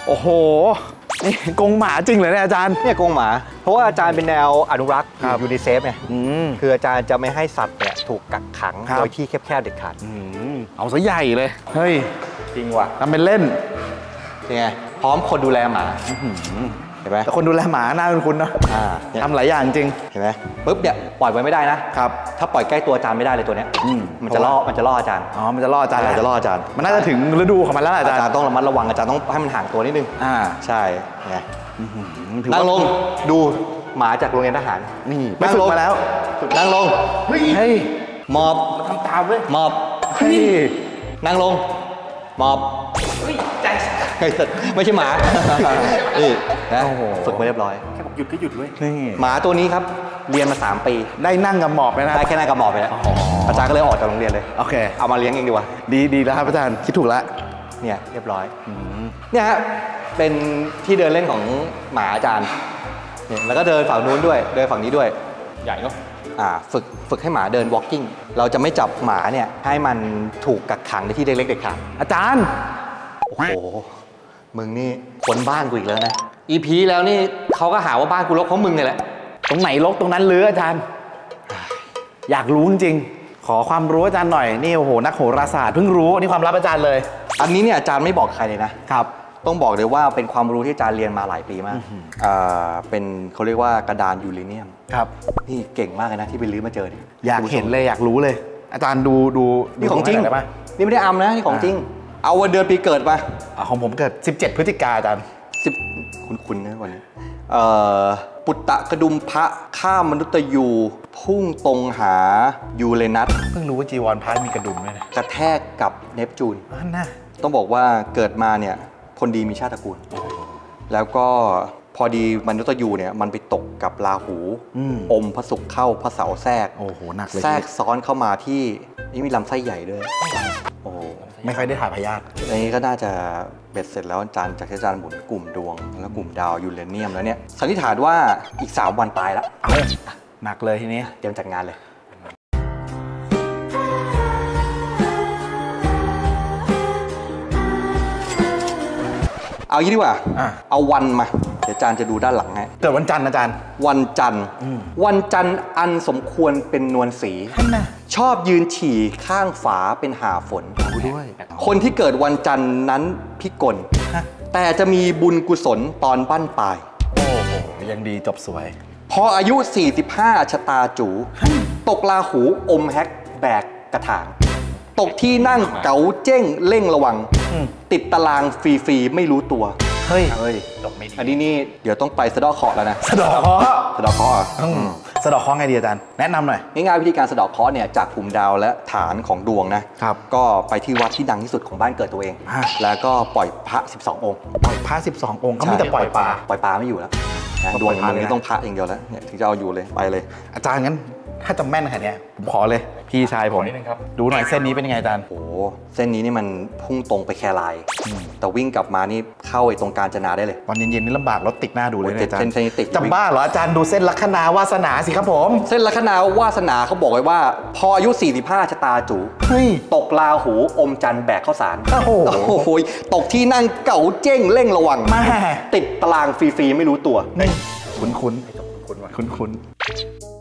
โอ้โหนี่กรงหมาจริงเลยเนี่ยอาจารย์เนี่ยกรงหมาเพราะว่าอาจารย์เป็นแนวอนุรักษ์ยูนิเซฟไงคืออาจารย์จะไม่ให้สัตว์เนี่ยถูกกักขังโดยที่แคบๆเด็ดขาดเอาซะใหญ่เลยเฮ้ยจริงว่ะทำเป็นเล่นยังไงพร้อมคนดูแลหมาเห็นไหมแต่คนดูแลหมาหน้าคุ้นๆเนาะทำหลายอย่างจริงเห็นไหมปุ๊บเนี่ยปล่อยไว้ไม่ได้นะครับถ้าปล่อยใกล้ตัวอาจารย์ไม่ได้เลยตัวเนี้ยมันจะล่ออาจารย์มันจะล่ออาจารย์จะล่ออาจารย์มันน่าจะถึงฤดูของมันแล้วอาจารย์ต้องระมัดระวังอาจารย์ต้องให้มันห่างตัวนิดนึงใช่ไงนั่งลงดูหมาจากโรงเรียนทหารนี่ไปฝึกมาแล้วนั่งลงเฮ้ยหมอบทำตามเลยหมอบเฮ้ยนั่งลงหมอบใจไม่ใช่หมานี่นะฝึกมาเรียบร้อยแค่บอกหยุดก็หยุดเว้ยหมาตัวนี้ครับเรียนมา3 ปีได้นั่งกับหมอบไปนะได้แค่นั่งกับหมอบไปแล้วอาจารย์ก็เลยออกจากโรงเรียนเลยโอเคเอามาเลี้ยงเองดีกว่าดีแล้วครับอาจารย์คิดถูกแล้วเนี่ยเรียบร้อยเนี่ยฮะเป็นที่เดินเล่นของหมาอาจารย์เนี่ยแล้วก็เดินฝั่งนู้นด้วยเดินฝั่งนี้ด้วยใหญ่เนาะฝึกให้หมาเดิน walking เราจะไม่จับหมาเนี่ยให้มันถูกกักขังในที่เล็กๆเด็ดขาดอาจารย์โอ้โหมึงนี่คนบ้านกูอีกแล้วนะ EP แล้วนี่เขาก็หาว่าบ้านกูรกเพราะมึงไงแหละตรงไหนรกตรงนั้นอาจารย์อยากรู้จริงขอความรู้อาจารย์หน่อยนี่โอ้โหนักโหราศาสตร์เพิ่งรู้นี่ความลับอาจารย์เลยอันนี้เนี่ยอาจารย์ไม่บอกใครเลยนะครับต้องบอกเลยว่าเป็นความรู้ที่อาจารย์เรียนมาหลายปีมากเป็นเขาเรียกว่ากระดานยูเรเนียมครับนี่เก่งมากเลยนะที่ไปรื้อมาเจออยากเห็นเลยอยากรู้เลยอาจารย์ดูนี่ของจริงนี่ไม่ได้อำนะนี่ของจริงเอาวันเดือนปีเกิดมาของผมเกิด17 พฤศจิกายนอาจารย์คุณนะวันนี้ปุตตะกระดุมพระข้ามมนุษย์ยูพุ่งตรงหายูเรนัสเพิ่งรู้ว่าจีวรพระมีกระดุมด้วยนะกระแทกกับเนปจูนน่ะต้องบอกว่าเกิดมาเนี่ยคนดีมีชาติตระกูลแล้วก็พอดีมนุษย์ยูเนี่ยมันไปตกกับราหูอมพระศุกร์เข้าพระเสาร์แทรกโอ้โหหนักเลยแทรกซ้อนเข้ามาที่นี่มีลำไส้ใหญ่ด้วยโอ้ไม่ค่อยได้ถ่ายพยาธิอันนี้ก็น่าจะเบ็ดเสร็จแล้วอาจารย์จากอาจารย์หมุนกลุ่มดวงแล้วกลุ่มดาวยูเรเนียมแล้วเนี่ยสันนิษฐานว่าอีก3 วันตายแล้วหนักเลยทีนี้เตรียมจัดงานเลยเอางี้ดีกว่าเอาวันมาเดี๋ยวอาจารย์จะดูด้านหลังให้เกิดวันจันทร์อาจารย์วันจันทร์อันสมควรเป็นนวลศรีชอบยืนฉี่ข้างฝาเป็นหาฝนด้วยคนที่เกิดวันจันทร์นั้นพิกลแต่จะมีบุญกุศลตอนบั้นปลายโอ้โหยังดีจบสวยพออายุ45ชะตาจูตกราหูอมแฮกแบกกระถางตกที่นั่งเก๋าเจ้งเร่งระวังติดตารางฟรีๆไม่รู้ตัวเฮ้ยจบไม่ดีอันนี้นี่เดี๋ยวต้องไปสะดอกเคราะห์แล้วนะสะดอกเคราะห์สะดอกเคราะห์สะดอกเคราะห์ไงดีอาจารย์แนะนำหน่อยง่ายๆวิธีการสะดอกเคราะห์เนี่ยจากกลุ่มดาวและฐานของดวงนะครับก็ไปที่วัดที่ดังที่สุดของบ้านเกิดตัวเองแล้วก็ปล่อยพระ12 องค์ปล่อยพระ12 องค์ก็มีแต่ปล่อยปลาไม่อยู่แล้วดวงมันต้องพระอย่างเดียวแล้วเนี่ยถึงจะเอาอยู่เลยไปเลยอาจารย์งั้นถ้าจำแม่นขนาดนี้ผมขอเลยพี่ชายผมดูหน่อยเส้นนี้เป็นยังไงอาจารย์โอ้เส้นนี้นี่มันพุ่งตรงไปแครายแต่วิ่งกลับมานี่เข้าไอ้ตรงกาญจนาได้เลยตอนเย็นๆนี่ลำบากรถติดหน้าดูเลยอาจารย์เส้นติดจำบ้าเหรออาจารย์ดูเส้นลัคนาวาสนาสิครับผมเส้นลัคนาวาสนาเขาบอกไว้ว่าพออายุ45ชะตาจูตกราหูอมจันทร์แบกข้าวสารโอ้โหตกที่นั่งเก๋าเจ้งเร่งระวังติดตารางฟรีๆไม่รู้ตัวคุ้น